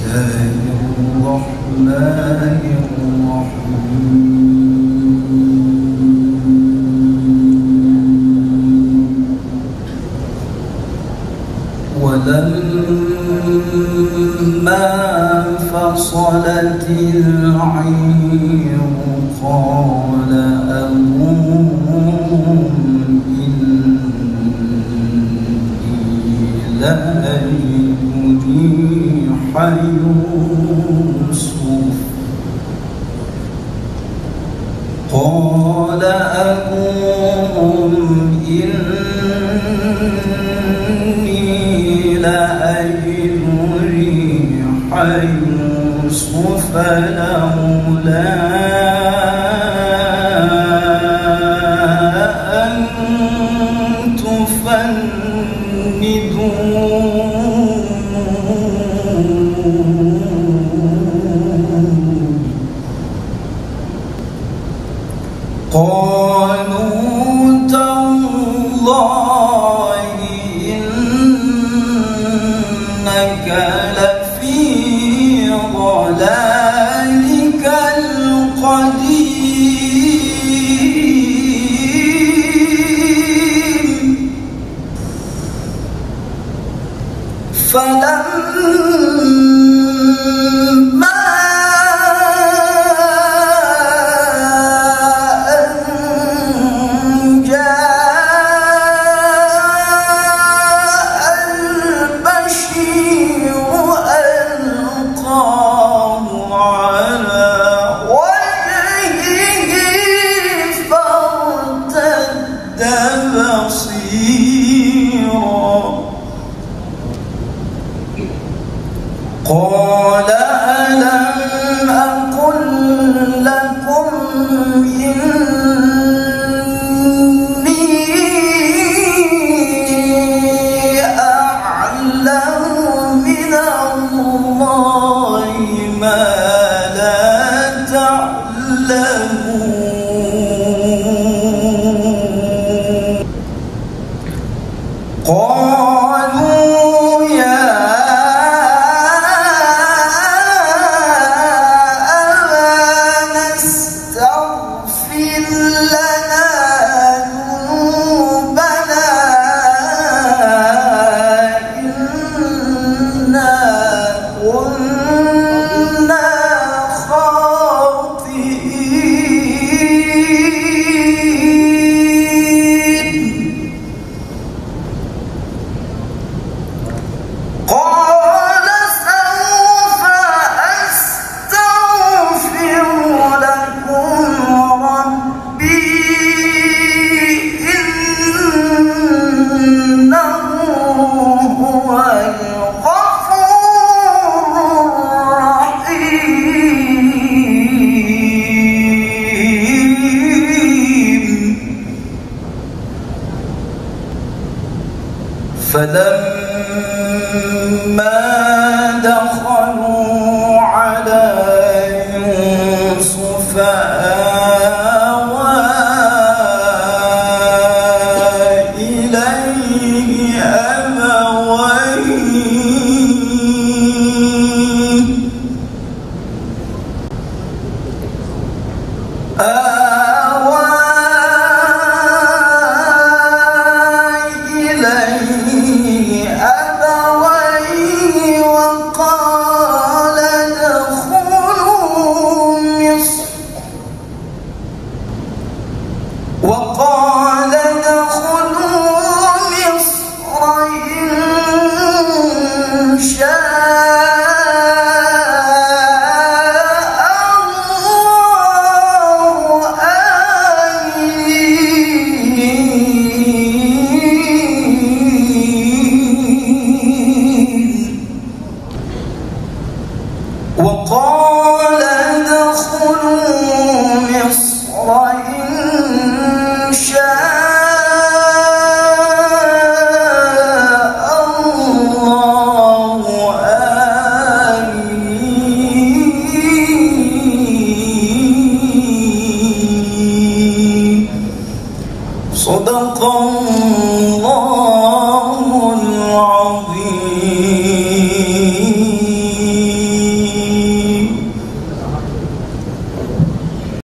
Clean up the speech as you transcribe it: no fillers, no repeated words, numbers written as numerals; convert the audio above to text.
الرحمن الرحيم ولما فصلت العير قال أبوهم إني لأجد ريح يوسف قال أبوهم إني لأجد ريح يوسف لولا أن تفندون قالوا تالله إنك لفي ضلالك القديم فلما قال ألم أقل لكم إني أعلم من الله ما لا تعلمون قالوا يا فلما دخلوا على يوسف آوى إليه أبويه وقال ادخلوا مصر إن شاء الله آمنين وقال